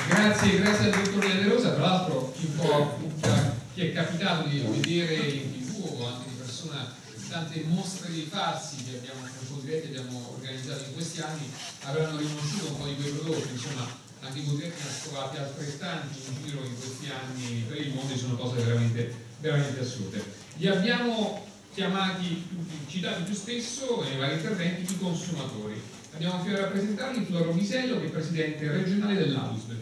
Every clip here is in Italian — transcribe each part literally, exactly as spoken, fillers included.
Grazie, grazie al dottor De Rosa. Tra l'altro chi, chi è capitato di vedere in tv o anche di persona tante mostre di farsi che abbiamo, che abbiamo organizzato in questi anni avranno riconosciuto un po' di quei prodotti. Insomma, anche i Codretti ne ho trovati altrettanti in giro in questi anni per il mondo, sono cose veramente, veramente assurde. Li abbiamo chiamati, citati più spesso nei vari interventi, i consumatori. Abbiamo qui a rappresentarli Floro Visello, che è presidente regionale dell'Ausbef.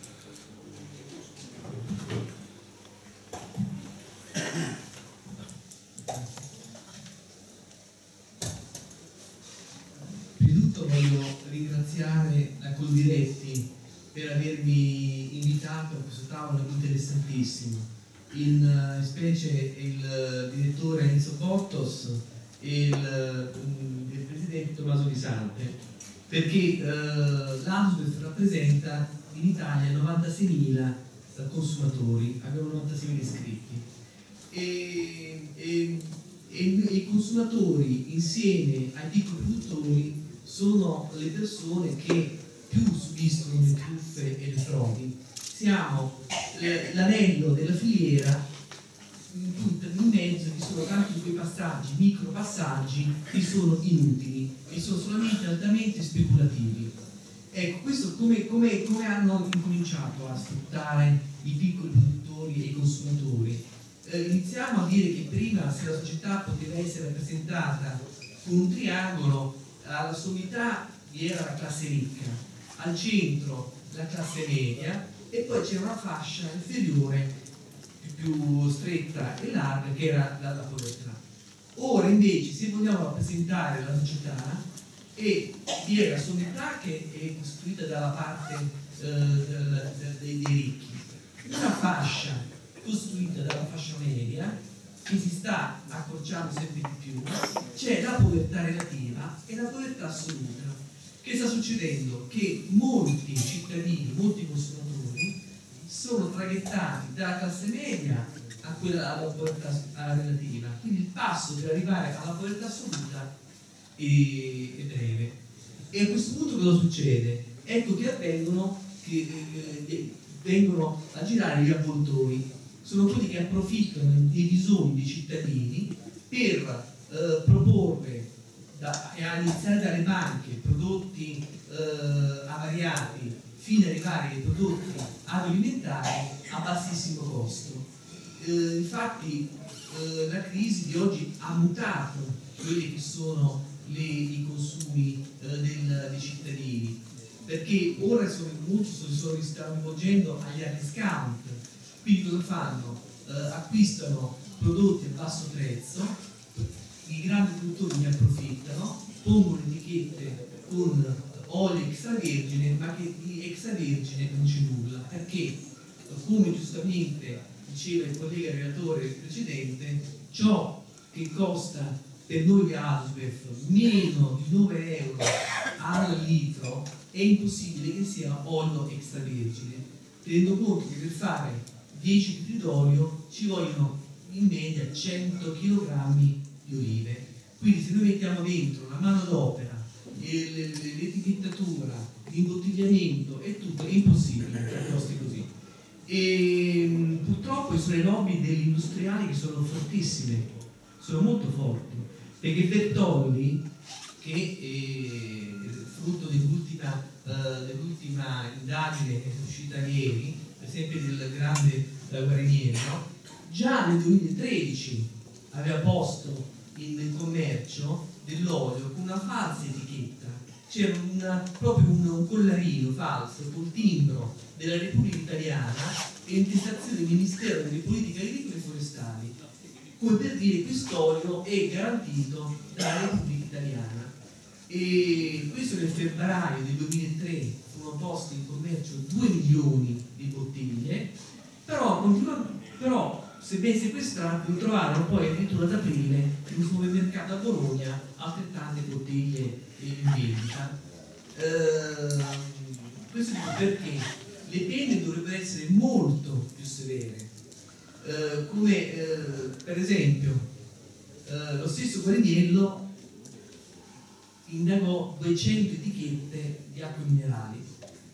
Prima di tutto voglio ringraziare la Coldiretti per avermi invitato a questo tavolo interessantissimo, in specie il direttore Enzo Bottos e il, il presidente Tommaso Di Sante, perché eh, l'Ausbef rappresenta in Italia novantaseimila consumatori, abbiamo novantaseimila iscritti e, e, e i consumatori insieme ai piccoli produttori sono le persone che più subiscono le truffe e le frodi. Siamo l'anello della filiera in cui in mezzo ci sono tanti di quei passaggi, micro passaggi che sono inutili e sono solamente altamente speculativi. Ecco, questo come, come, come hanno incominciato a sfruttare i piccoli produttori e i consumatori? Eh, iniziamo a dire che prima, se la società poteva essere rappresentata con un triangolo, alla sommità vi era la classe ricca, al centro la classe media e poi c'era una fascia inferiore più, più stretta e larga che era la, la povertà. Ora invece, se vogliamo rappresentare la società, e vi è la sommità che è costituita dalla parte eh, del, del, dei, dei ricchi, una fascia costituita dalla fascia media che si sta accorciando sempre di più, c'è la povertà relativa e la povertà assoluta. Che sta succedendo? Che molti cittadini, molti consumatori sono traghettati dalla classe media a quella alla povertà relativa, quindi il passo per arrivare alla povertà assoluta è, è breve. E a questo punto cosa succede? Ecco che avvengono che eh, vengono a girare gli avvoltoi, sono quelli che approfittano dei bisogni dei cittadini per eh, proporre da, e a iniziare dalle banche prodotti eh, avariati fino ad arrivare ai prodotti agroalimentari a bassissimo costo. Eh, infatti eh, la crisi di oggi ha mutato quelli che sono le, i consumi eh, del, dei cittadini, perché ora sono, molti si sono, stanno rivolgendo agli discount, quindi cosa fanno? Eh, acquistano prodotti a basso prezzo, i grandi produttori ne approfittano, pongono etichette con olio extravergine, ma che di extravergine non c'è nulla, perché come giustamente diceva il collega relatore precedente, ciò che costa per noi Ausbef meno di nove euro al litro è impossibile che sia olio extravergine, tenendo conto che per fare dieci litri d'olio ci vogliono in media cento chilogrammi di olive. Quindi se noi mettiamo dentro la mano d'opera, l'etichettatura, l'imbottigliamento e tutto, è impossibile per costi così. E purtroppo sono le lobby degli industriali che sono fortissime, sono molto forti, perché Bertolli, che è frutto dell'ultima, uh, dell'ultima indagine che è uscita ieri, per esempio del grande uh, Guarinieri, no? Già nel duemilatredici aveva posto in commercio dell'olio con una falsa etichetta, c'era una, proprio un, un collarino falso col timbro della Repubblica Italiana e intestazione del Ministero delle Politiche Agricole e Forestali, come per dire quest'olio è garantito dalla Repubblica Italiana. E questo nel febbraio del duemilatré furono posti in commercio due milioni di bottiglie, però, però se ben sequestrati lo trovarono poi addirittura ad aprile in un supermercato a Bologna altrettante bottiglie in vendita. Eh, questo perché le pene dovrebbero essere molto più severe, eh, come eh, per esempio eh, lo stesso Guariniello indagò duecento etichette di acque minerali,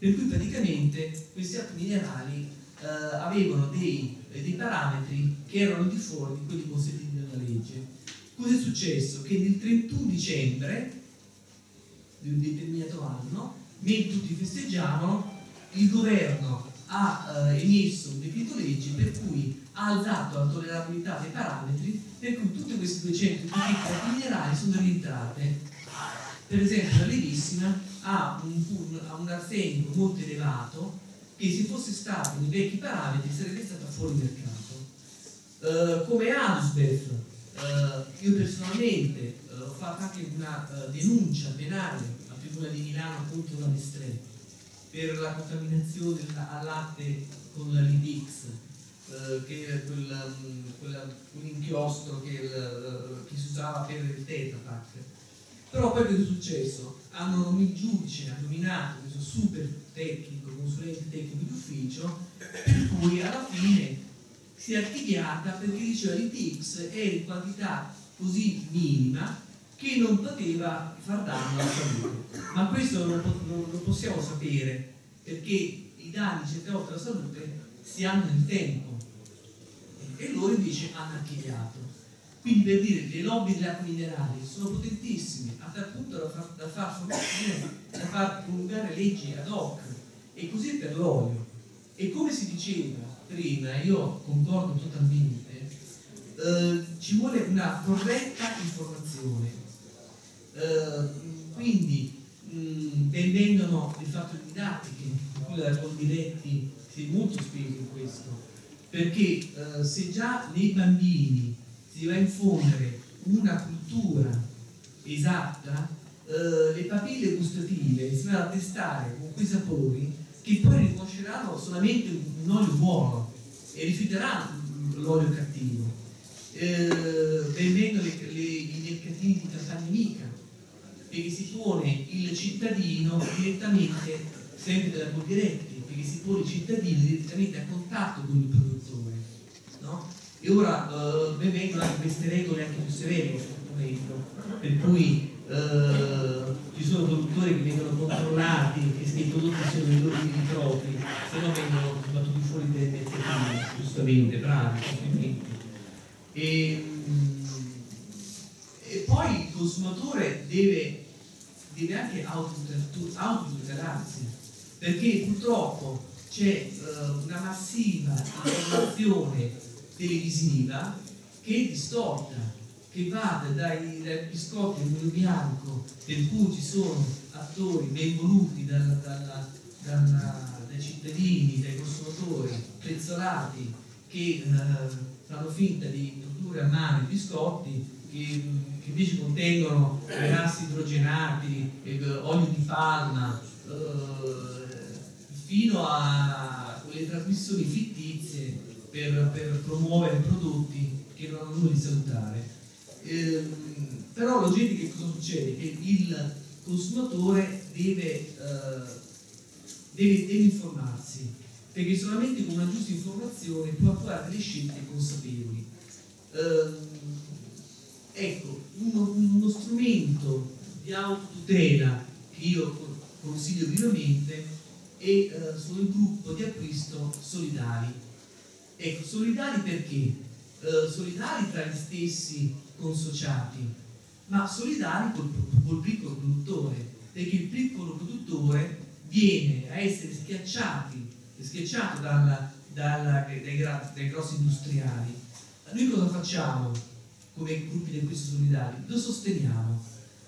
per cui praticamente questi acqui minerali eh, avevano dei, dei parametri che erano di fuori di quelli consentiti dalla legge. Cosa è successo? Che nel trentuno dicembre di un determinato anno, mentre tutti festeggiavano, il governo ha eh, emesso un decreto legge per cui ha alzato la tollerabilità dei parametri, per cui tutte queste duecento etichette minerali sono rientrate. Per esempio la Levissima ha un, ha un arsenico molto elevato che se fosse stato nei vecchi parametri sarebbe stata fuori mercato. Uh, come Adusbef, uh, io personalmente uh, ho fatto anche una uh, denuncia penale al Tribunale di Milano contro la Nestlé per la contaminazione al latte con la Libix, uh, che era quel, um, quella, un inchiostro che, uh, che si usava per il Tetra Pak. Però poi cosa è successo? Hanno, il giudice ha nominato questo super tecnico, consulente tecnico di ufficio, per cui alla fine si è archiviata perché diceva che l'I T X è in quantità così minima che non poteva far danno alla salute. Ma questo non, non lo possiamo sapere, perché i danni certe volte alla salute si hanno nel tempo, e loro invece hanno archiviato. Quindi, per dire, le lobby delle acque minerali sono potentissime, a tal punto da far, da far, da far promulgare leggi ad hoc, e così per l'olio. E come si diceva prima, io concordo totalmente, eh, ci vuole una corretta informazione. Eh, quindi mh, ben vengono le fatto didattiche, in cui la Coldiretti si è molto speso in questo, perché eh, se già nei bambini si va a infondere una cultura esatta, eh, le papille gustative si vanno a testare con quei sapori che poi riconosceranno solamente un olio buono e rifiuteranno l'olio cattivo. Eh, ben vengono le, le, i mercatini di Campagna Amica, perché si pone il cittadino direttamente, sempre dalla Coldiretti, perché si pone il cittadino direttamente a contatto con il produttore, no? E ora uh, ben vengono anche queste regole anche più severe in questo momento, per cui uh, ci sono produttori che vengono controllati, che i prodotti siano i loro figli propri, se no vengono battuti fuori dai mercatini, giustamente, bravi, complimenti. E, e poi il consumatore deve, deve anche autotutelarsi, perché purtroppo c'è uh, una massiva informazione televisiva che è distorta, che va dai, dai biscotti al vino bianco, per cui ci sono attori ben voluti dalla, dalla, dalla, dai cittadini, dai consumatori, prezzolati, che eh, fanno finta di produrre a mano i biscotti, che, che invece contengono grassi idrogenati, eh, olio di palma, eh, fino a quelle trasmissioni fittizie Per, per promuovere prodotti che non hanno nulla di salutare. Eh, però logicamente che cosa succede? Che il consumatore deve, eh, deve, deve informarsi, perché solamente con una giusta informazione può fare delle scelte consapevoli. Eh, ecco, uno, uno strumento di autotutela che io consiglio vivamente è, eh, sono il gruppo di acquisto solidali. Ecco, solidali perché? Eh, solidali tra gli stessi consociati, ma solidali col, col piccolo produttore, perché il piccolo produttore viene a essere schiacciati, schiacciato dalla, dalla, dai, dai grossi industriali. Noi cosa facciamo come gruppi di acquisto solidali? Lo sosteniamo.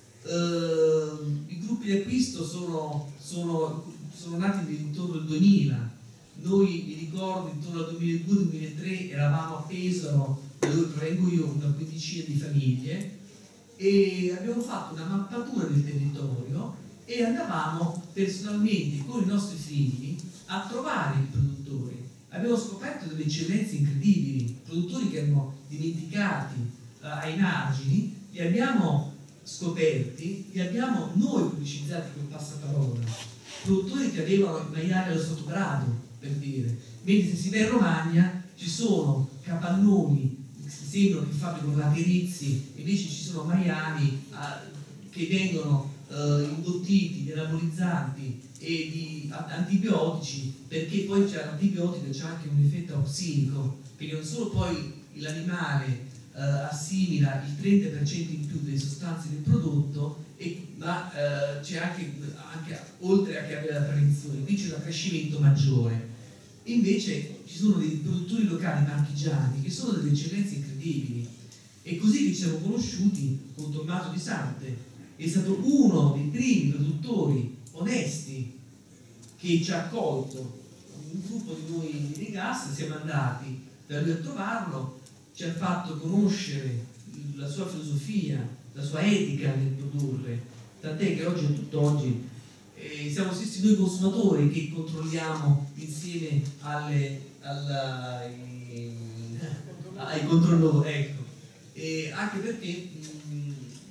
Eh, I gruppi di acquisto sono, sono, sono nati intorno al duemila. Noi, mi ricordo, intorno al duemiladue duemilatré eravamo a Pesaro, da dove provengo io, una quindicina di famiglie, e abbiamo fatto una mappatura del territorio e andavamo personalmente con i nostri figli a trovare i produttori. Abbiamo scoperto delle eccellenze incredibili, produttori che erano dimenticati uh, ai margini, li abbiamo scoperti, li abbiamo noi pubblicizzati col passaparola, produttori che avevano il maiale allo sottogrado, per dire, mentre se si va in Romagna ci sono capannoni che sembrano che fabbricano laterizi, invece ci sono maiali uh, che vengono uh, imbottiti di anabolizzanti e e di antibiotici, perché poi c'è l'antibiotico, c'è anche un effetto auxilico, perché non solo poi l'animale eh, assimila il trenta per cento in più delle sostanze del prodotto, e, ma eh, c'è anche, anche oltre a che avere la prevenzione, qui c'è un accrescimento maggiore. Invece ci sono dei produttori locali marchigiani che sono delle eccellenze incredibili, e così che ci siamo conosciuti con Tommaso Di Sante, è stato uno dei primi produttori onesti che ci ha accolto. Un gruppo di noi di gas siamo andati da lui a trovarlo, ci ha fatto conoscere la sua filosofia, la sua etica nel produrre, tant'è che oggi, a tutt'oggi, eh, siamo stessi noi consumatori che controlliamo insieme alle, alla, ai, ai controllori, ecco. E anche perché mh,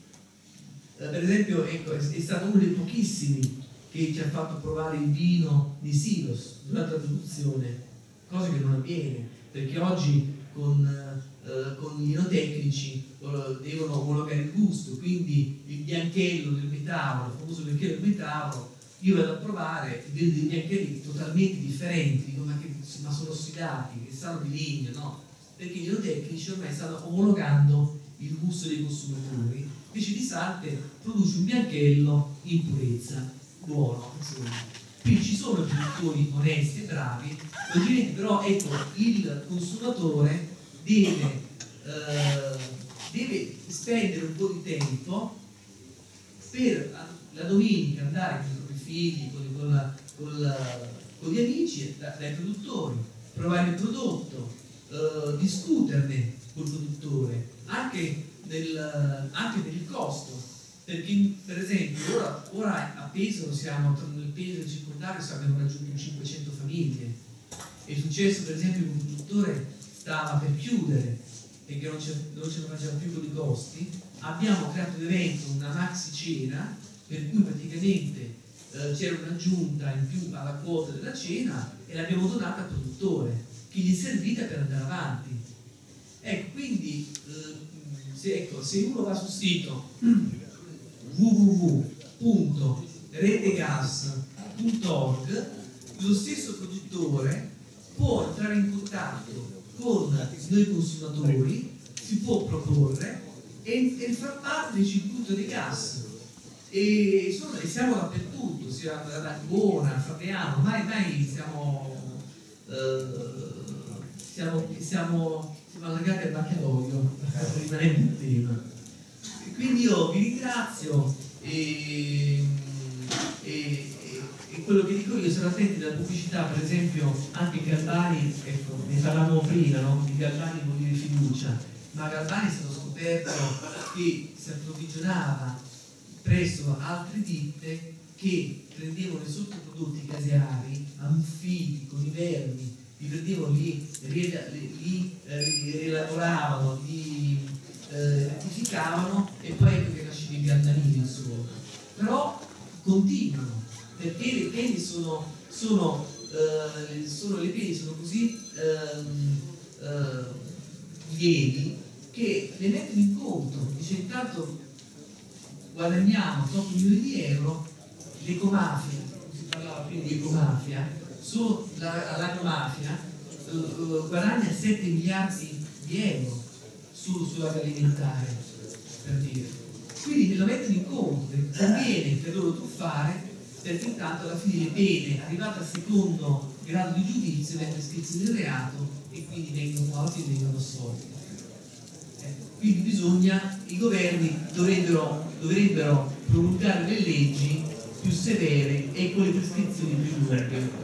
per esempio, ecco, è, è stato uno dei pochissimi che ci ha fatto provare il vino di Silos durante la produzione, cosa che non avviene, perché oggi con, eh, con gli inotecnici eh, devono omologare il gusto, quindi il bianchello del metavolo, il famoso bianchello del metavolo, io vado a provare e vedo dei bianchelli totalmente differenti, dico, ma, che, ma sono ossidati, che sanno di legno, no? Perché gli inotecnici ormai stanno omologando il gusto dei consumatori. Invece Di Sante produce un bianchello in purezza, buono, insomma. Quindi ci sono produttori onesti e bravi, logicamente però ecco, il consumatore deve, eh, deve spendere un po' di tempo per la domenica andare con i propri figli, con, con, la, con, la, con gli amici, da, dai produttori, provare il prodotto, eh, discuterne col produttore, anche Del, anche per il costo, perché per esempio ora, ora a Pesaro siamo nel Pesaro circondario, abbiamo raggiunto cinquecento famiglie. È successo per esempio che un produttore stava per chiudere perché non ce, non ce la faceva più con i costi, abbiamo creato un evento, una maxi cena, per cui praticamente eh, c'era un'aggiunta in più alla quota della cena e l'abbiamo donata al produttore che gli è servita per andare avanti. Ecco, quindi eh, Se, ecco, se uno va sul sito w w w punto retegas punto org, lo stesso produttore può entrare in contatto con noi consumatori, si può proporre e, e far parte del circuito dei gas. E, insomma, e siamo dappertutto, siamo ad Ancona, a Fabriano, mai mai siamo, eh, siamo, siamo siamo allargati al baccalaureato per rimanere in tema. Quindi io vi ringrazio e, e, e quello che dico io, sono attenti alla pubblicità, per esempio anche Galbani, ecco, ne parlavamo prima, no? Di Galbani vuol dire fiducia, ma Galbani è stato scoperto che si approvvigionava presso altre ditte che prendevano i sottoprodotti caseari, ammuffiti con i vermi, li prendevano, li, li, li eh, rielavoravano, li eh, rettificavano e poi ecco che nasce il grandanino insomma. Però continuano, perché le pene sono, sono, eh, sono, le pene sono così ehm, eh, lievi che le mettono in conto, dice intanto guadagniamo otto milioni di euro, l'ecomafia, si parlava prima di ecomafia, su la, l'agnomafia uh, uh, guadagna sette miliardi di euro su, sull'agroalimentare, per dire. Quindi lo mettono in conto, conviene per loro truffare, perché intanto alla fine le pene, arrivate al secondo grado di giudizio, vengono iscritte del reato e quindi vengono alla fine vengono assolti. Eh, quindi bisogna, i governi dovrebbero, dovrebbero promulgare le leggi più severe e con le prescrizioni più lunghe.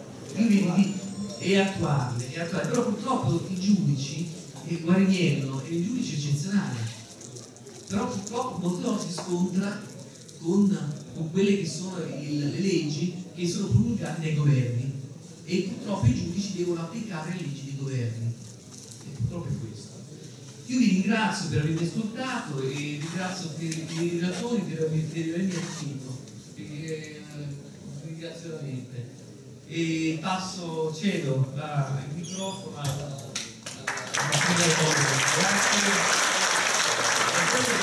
E attuarle, e attuarle, però purtroppo i giudici, il Guariniello è un giudice eccezionale, però purtroppo molte volte si scontra con, con quelle che sono il, le leggi che sono promulgate dai governi e purtroppo i giudici devono applicare le leggi dei governi e purtroppo è questo. Io vi ringrazio per avermi ascoltato e ringrazio per i relatori per avermi assistito, vi ringrazio veramente. E passo, cedo la, il microfono alla, alla, alla grazie.